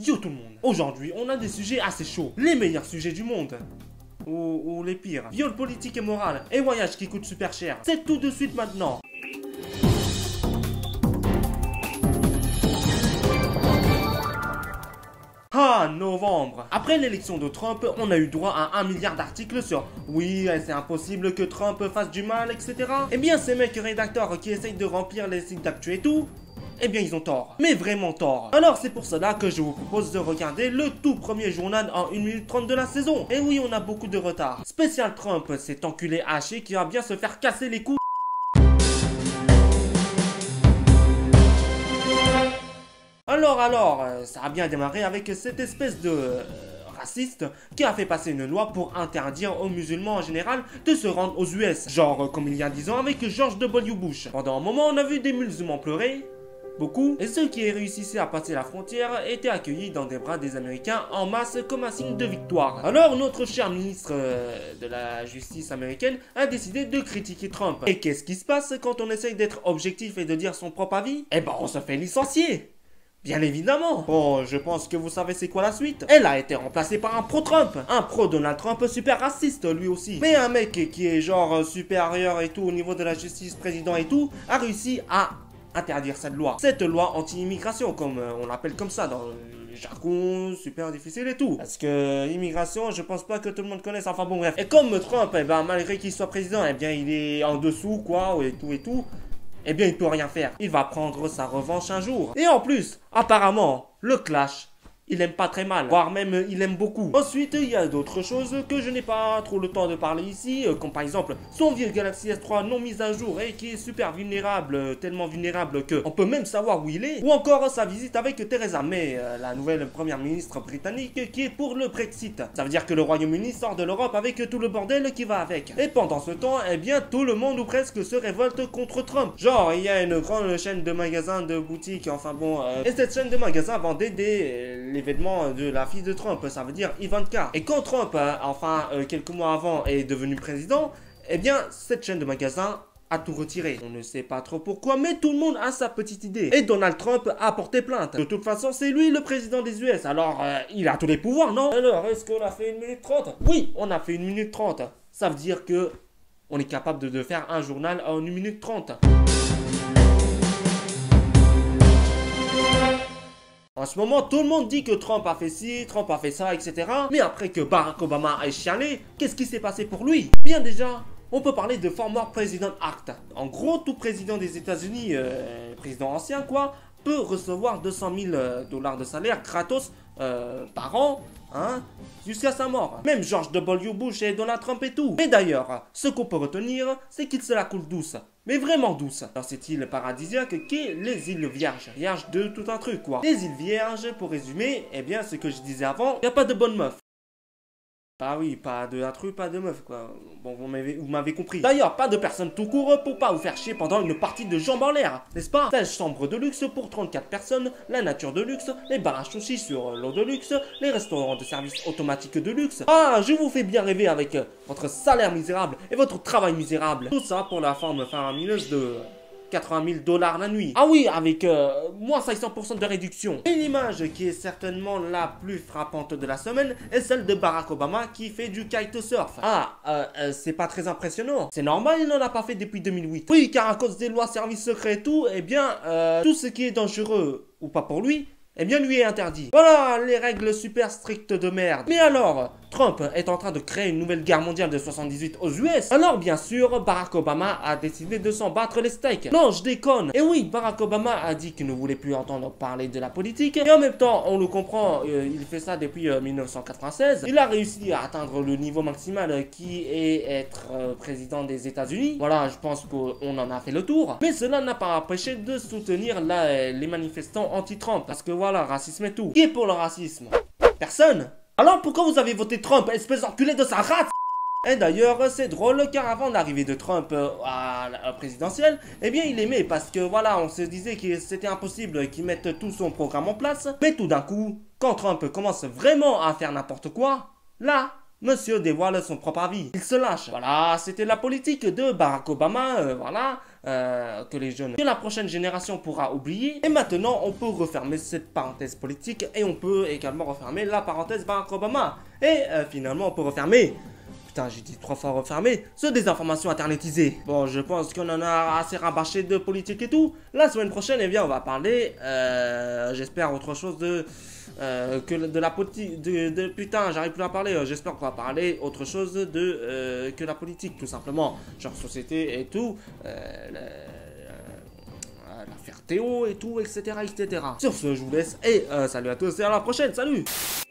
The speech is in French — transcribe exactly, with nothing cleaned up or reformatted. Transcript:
Yo tout le monde, aujourd'hui on a des sujets assez chauds, les meilleurs sujets du monde. Ou, ou les pires. Viol politique et moral, et voyage qui coûte super cher. C'est tout de suite maintenant. Ah, novembre. Après l'élection de Trump, on a eu droit à un milliard d'articles sur « Oui, c'est impossible que Trump fasse du mal, et cetera » Eh bien, ces mecs rédacteurs qui essayent de remplir les sites d'actu et tout, eh bien ils ont tort, mais vraiment tort. Alors c'est pour cela que je vous propose de regarder le tout premier journal en une minute trente de la saison. Et oui, on a beaucoup de retard. Spécial Trump, cet enculé haché qui va bien se faire casser les couilles. Alors alors, ça a bien démarré avec cette espèce de... Euh, raciste qui a fait passer une loi pour interdire aux musulmans en général de se rendre aux U S. Genre comme il y a dix ans avec George W. Bush. Pendant un moment, on a vu des musulmans pleurer. Beaucoup, et ceux qui réussissaient à passer la frontière étaient accueillis dans des bras des Américains en masse comme un signe de victoire. Alors notre cher ministre euh, de la justice américaine a décidé de critiquer Trump. Et qu'est-ce qui se passe quand on essaye d'être objectif et de dire son propre avis? Eh ben on se fait licencier. Bien évidemment. Bon, je pense que vous savez c'est quoi la suite. Elle a été remplacée par un pro-Trump. Un pro-Donald Trump super raciste lui aussi. Mais un mec qui est genre supérieur et tout au niveau de la justice, président et tout, a réussi à interdire cette loi. Cette loi anti-immigration, comme euh, on l'appelle comme ça dans le jargon super difficile et tout. Parce que immigration, je pense pas que tout le monde connaisse. Enfin bon bref. Et comme Trump, eh ben, malgré qu'il soit président, eh bien il est en dessous quoi, et tout et tout. Eh bien il peut rien faire. Il va prendre sa revanche un jour. Et en plus, apparemment, le clash, il aime pas très mal, voire même il aime beaucoup. Ensuite, il y a d'autres choses que je n'ai pas trop le temps de parler ici, euh, comme par exemple son vieux Galaxy S trois non mis à jour et qui est super vulnérable, euh, tellement vulnérable que on peut même savoir où il est. Ou encore sa visite avec Theresa May, euh, la nouvelle première ministre britannique qui est pour le Brexit. Ça veut dire que le Royaume-Uni sort de l'Europe avec tout le bordel qui va avec. Et pendant ce temps, eh bien tout le monde ou presque se révolte contre Trump. Genre, il y a une grande chaîne de magasins, de boutiques, enfin bon, euh, et cette chaîne de magasins vendait des... Euh, l'événement de la fille de Trump, ça veut dire Ivanka. Et quand Trump, euh, enfin euh, quelques mois avant, est devenu président, eh bien cette chaîne de magasins a tout retiré. On ne sait pas trop pourquoi, mais tout le monde a sa petite idée. Et Donald Trump a porté plainte. De toute façon, c'est lui le président des U S, alors euh, il a tous les pouvoirs, non? Alors, est-ce qu'on a fait une minute trente? Oui, on a fait une minute trente. Ça veut dire que on est capable de, de faire un journal en une minute trente. En ce moment, tout le monde dit que Trump a fait ci, Trump a fait ça, et cetera. Mais après que Barack Obama ait chialé, qu'est-ce qui s'est passé pour lui? Bien déjà, on peut parler de Former President Act. En gros, tout président des États-Unis, euh, président ancien quoi, peut recevoir deux cent mille dollars de salaire gratos euh, par an, hein, jusqu'à sa mort. Même George W. Bush et Donald Trump et tout. Mais d'ailleurs, ce qu'on peut retenir, c'est qu'il se la coule douce. Mais vraiment douce. Dans cette île paradisiaque qu'est les îles Vierges. Vierges de tout un truc quoi. Les îles Vierges, pour résumer, eh bien ce que je disais avant, il n'y a pas de bonne meuf. Bah oui, pas de intrus, pas de meuf quoi. Bon, vous m'avez compris. D'ailleurs, pas de personne tout court pour pas vous faire chier pendant une partie de jambes en l'air, n'est-ce pas? seize chambres de luxe pour trente-quatre personnes, la nature de luxe, les bars à sushi sur l'eau de luxe, les restaurants de service automatique de luxe. Ah, je vous fais bien rêver avec votre salaire misérable et votre travail misérable. Tout ça pour la forme faramineuse de... quatre-vingt mille dollars la nuit. Ah oui, avec euh, moins cinq cents pour cent de réduction. Et l'image qui est certainement la plus frappante de la semaine est celle de Barack Obama qui fait du kitesurf. Ah, euh, euh, c'est pas très impressionnant. C'est normal, il n'en a pas fait depuis deux mille huit. Oui, car à cause des lois services secrets et tout, eh bien, euh, tout ce qui est dangereux ou pas pour lui, eh bien lui est interdit. Voilà les règles super strictes de merde. Mais alors, Trump est en train de créer une nouvelle guerre mondiale de soixante-dix-huit aux U S. Alors bien sûr, Barack Obama a décidé de s'en battre les steaks. Non, je déconne. Et oui, Barack Obama a dit qu'il ne voulait plus entendre parler de la politique. Et en même temps, on le comprend, euh, il fait ça depuis euh, mille neuf cent quatre-vingt-seize. Il a réussi à atteindre le niveau maximal qui est être euh, président des États-Unis. Voilà, je pense qu'on en a fait le tour. Mais cela n'a pas empêché de soutenir la, les manifestants anti-Trump. Parce que voilà, racisme et tout. Qui est pour le racisme? Personne. Alors pourquoi vous avez voté Trump, espèce d'enculé de sa race? Et d'ailleurs, c'est drôle car avant l'arrivée de Trump à la présidentielle, eh bien il aimait parce que voilà, on se disait que c'était impossible qu'il mette tout son programme en place. Mais tout d'un coup, quand Trump commence vraiment à faire n'importe quoi, là, monsieur dévoile son propre avis. Il se lâche. Voilà, c'était la politique de Barack Obama, euh, voilà, euh, que les jeunes, que la prochaine génération pourra oublier. Et maintenant, on peut refermer cette parenthèse politique et on peut également refermer la parenthèse Barack Obama. Et euh, finalement, on peut refermer... Putain, j'ai dit trois fois refermer, ce désinformation internetisée. Bon, je pense qu'on en a assez rabâché de politique et tout. La semaine prochaine, eh bien, on va parler, euh, j'espère, autre chose de... Euh, que de la politique, de, de, putain, j'arrive plus à parler, euh, j'espère qu'on va parler autre chose de euh, que la politique, tout simplement, genre société et tout, euh, l'affaire Théo et tout, et cetera, et cetera. Sur ce, je vous laisse, et euh, salut à tous, et à la prochaine, salut.